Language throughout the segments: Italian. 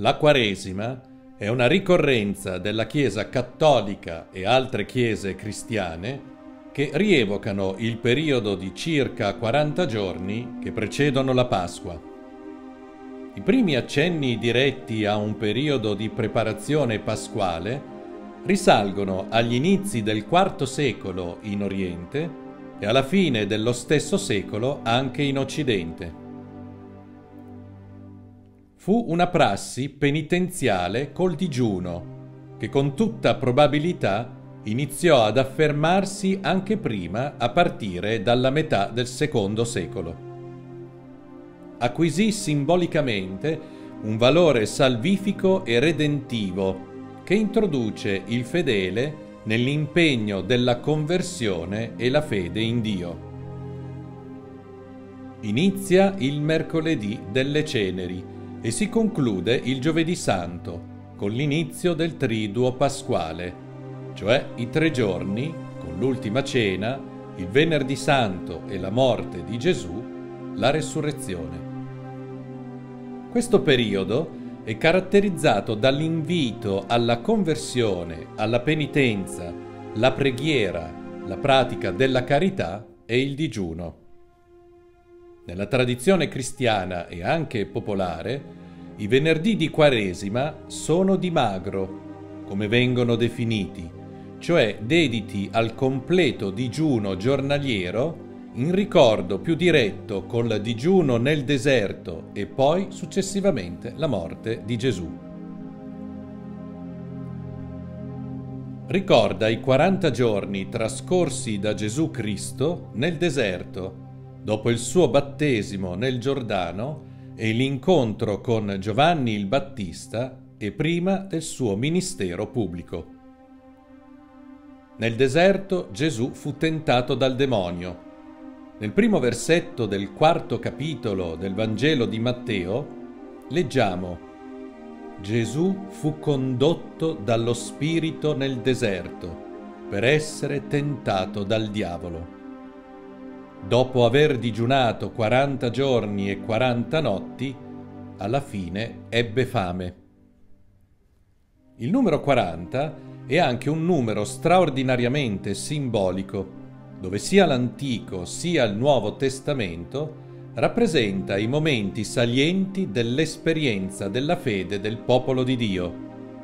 La Quaresima è una ricorrenza della Chiesa cattolica e altre chiese cristiane che rievocano il periodo di circa 40 giorni che precedono la Pasqua. I primi accenni diretti a un periodo di preparazione pasquale risalgono agli inizi del IV secolo in Oriente e alla fine dello stesso secolo anche in Occidente. Fu una prassi penitenziale col digiuno, che con tutta probabilità iniziò ad affermarsi anche prima a partire dalla metà del II secolo. Acquisì simbolicamente un valore salvifico e redentivo che introduce il fedele nell'impegno della conversione e la fede in Dio. Inizia il mercoledì delle Ceneri e si conclude il Giovedì Santo con l'inizio del Triduo Pasquale, cioè i 3 giorni con l'ultima cena, il Venerdì Santo e la morte di Gesù, la resurrezione. Questo periodo è caratterizzato dall'invito alla conversione, alla penitenza, la preghiera, la pratica della carità e il digiuno. Nella tradizione cristiana e anche popolare, i venerdì di Quaresima sono di magro, come vengono definiti, cioè dediti al completo digiuno giornaliero in ricordo più diretto col digiuno nel deserto e poi successivamente la morte di Gesù. Ricorda i 40 giorni trascorsi da Gesù Cristo nel deserto, dopo il suo battesimo nel Giordano e l'incontro con Giovanni il Battista e prima del suo ministero pubblico. Nel deserto Gesù fu tentato dal demonio. Nel primo versetto del 4° capitolo del Vangelo di Matteo leggiamo: Gesù fu condotto dallo Spirito nel deserto per essere tentato dal diavolo. Dopo aver digiunato 40 giorni e 40 notti, alla fine ebbe fame. Il numero 40 è anche un numero straordinariamente simbolico, dove sia l'Antico sia il Nuovo Testamento rappresenta i momenti salienti dell'esperienza della fede del popolo di Dio.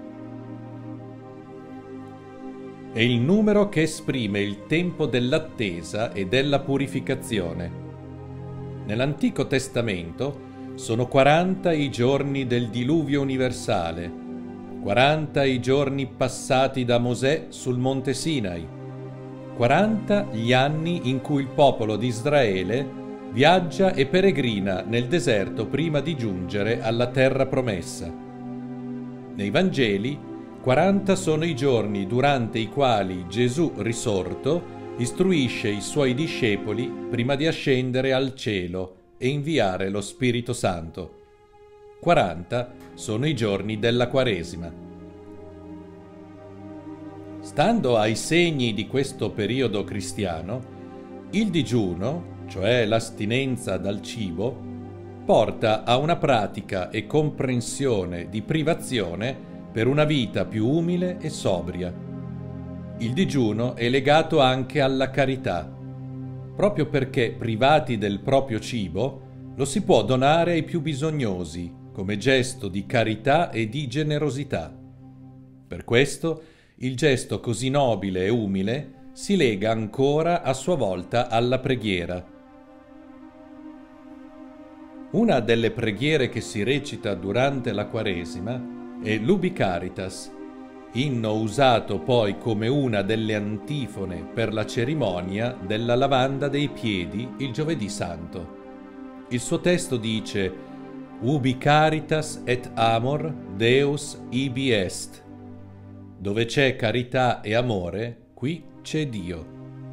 È il numero che esprime il tempo dell'attesa e della purificazione. Nell'Antico Testamento sono 40 i giorni del diluvio universale, 40 i giorni passati da Mosè sul monte Sinai, 40 gli anni in cui il popolo di Israele viaggia e peregrina nel deserto prima di giungere alla terra promessa. Nei Vangeli 40 sono i giorni durante i quali Gesù risorto istruisce i suoi discepoli prima di ascendere al cielo e inviare lo Spirito Santo. 40 sono i giorni della Quaresima. Stando ai segni di questo periodo cristiano, il digiuno, cioè l'astinenza dal cibo, porta a una pratica e comprensione di privazione per una vita più umile e sobria. Il digiuno è legato anche alla carità, proprio perché privati del proprio cibo lo si può donare ai più bisognosi come gesto di carità e di generosità. Per questo il gesto così nobile e umile si lega ancora a sua volta alla preghiera. Una delle preghiere che si recita durante la Quaresima è l'Ubi Caritas, inno usato poi come una delle antifone per la cerimonia della lavanda dei piedi il Giovedì Santo. Il suo testo dice: Ubi caritas et amor Deus ibi est. Dove c'è carità e amore, qui c'è Dio.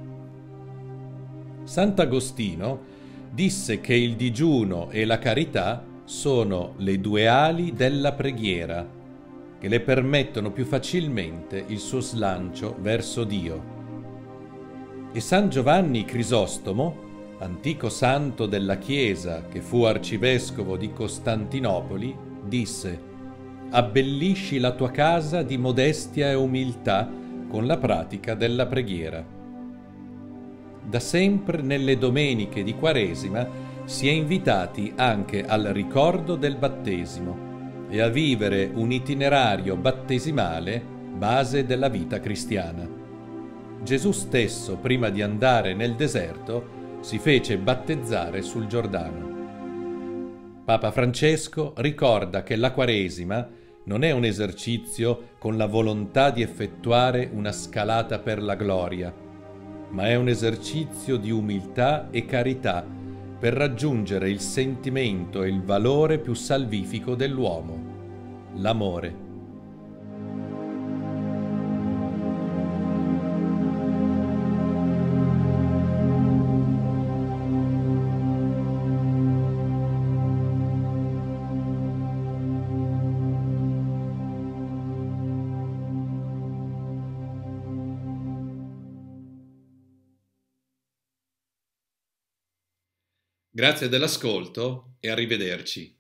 Sant'Agostino disse che il digiuno e la carità sono le 2 ali della preghiera, che le permettono più facilmente il suo slancio verso Dio. E San Giovanni Crisostomo, antico santo della Chiesa che fu arcivescovo di Costantinopoli, disse: abbellisci la tua casa di modestia e umiltà con la pratica della preghiera. Da sempre nelle domeniche di Quaresima si è invitati anche al ricordo del battesimo e a vivere un itinerario battesimale base della vita cristiana. Gesù stesso, prima di andare nel deserto, si fece battezzare sul Giordano. Papa Francesco ricorda che la Quaresima non è un esercizio con la volontà di effettuare una scalata per la gloria, ma è un esercizio di umiltà e carità per raggiungere il sentimento e il valore più salvifico dell'uomo, l'amore. Grazie dell'ascolto e arrivederci.